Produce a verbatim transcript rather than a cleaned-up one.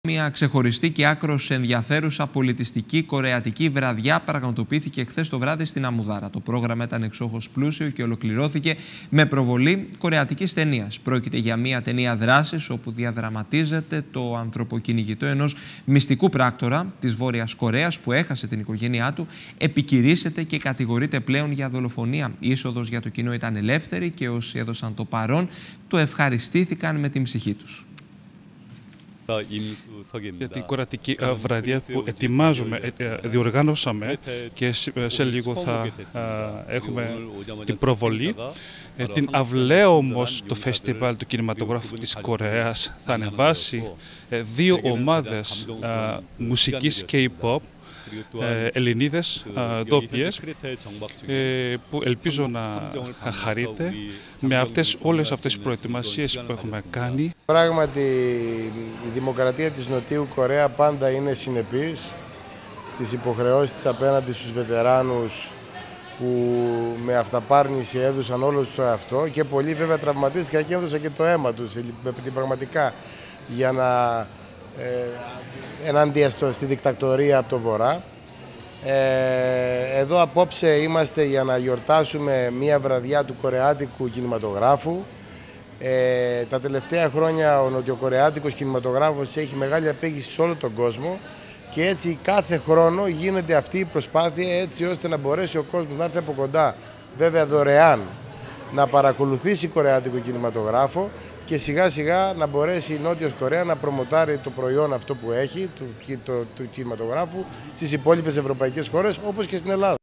Μια ξεχωριστή και άκρως ενδιαφέρουσα πολιτιστική κορεατική βραδιά πραγματοποιήθηκε χθες το βράδυ στην Αμμουδάρα. Το πρόγραμμα ήταν εξόχως πλούσιο και ολοκληρώθηκε με προβολή κορεατικής ταινίας. Πρόκειται για μια ταινία δράσης όπου διαδραματίζεται το ανθρωποκυνηγητό ενός μυστικού πράκτορα της Βόρειας Κορέας που έχασε την οικογένειά του, επικηρύσσεται και κατηγορείται πλέον για δολοφονία. Η είσοδος για το κοινό ήταν ελεύθερη και όσοι έδωσαν το παρόν το ευχαριστήθηκαν με την ψυχή τους. Για την κορεατική βραδιά που ετοιμάζουμε, διοργάνωσαμε και σε λίγο θα έχουμε την προβολή. Την αυλαία όμως το φεστιβάλ του κινηματογράφου της Κορέας θα ανεβάσει δύο ομάδες μουσικής K-pop, Ελληνίδες, ντόπιες, που ελπίζω να χαρείτε με αυτές, όλες αυτές τις προετοιμασίες που έχουμε κάνει. Πράγματι η δημοκρατία της Νοτιού Κορέα πάντα είναι συνεπής στις υποχρεώσεις της απέναντι στους βετεράνους που με αυταπάρνηση έδωσαν όλο τους το εαυτό και πολλοί βέβαια τραυματίστηκαν και έδωσαν και το αίμα τους πραγματικά για να ε, ενάντια στο, στη δικτακτορία από το Βορρά. Ε, εδώ απόψε είμαστε για να γιορτάσουμε μία βραδιά του κορεάτικου κινηματογράφου. Ε, τα τελευταία χρόνια ο νοτιοκορεάτικος κινηματογράφος έχει μεγάλη απέγηση σε όλο τον κόσμο και έτσι κάθε χρόνο γίνεται αυτή η προσπάθεια έτσι ώστε να μπορέσει ο κόσμος να έρθει από κοντά, βέβαια δωρεάν, να παρακολουθήσει κορεάτικο κινηματογράφο και σιγά σιγά να μπορέσει η Νότιος Κορέα να προμοτάρει το προϊόν αυτό που έχει, του, του, του κινηματογράφου, στις υπόλοιπες ευρωπαϊκές χώρες όπως και στην Ελλάδα.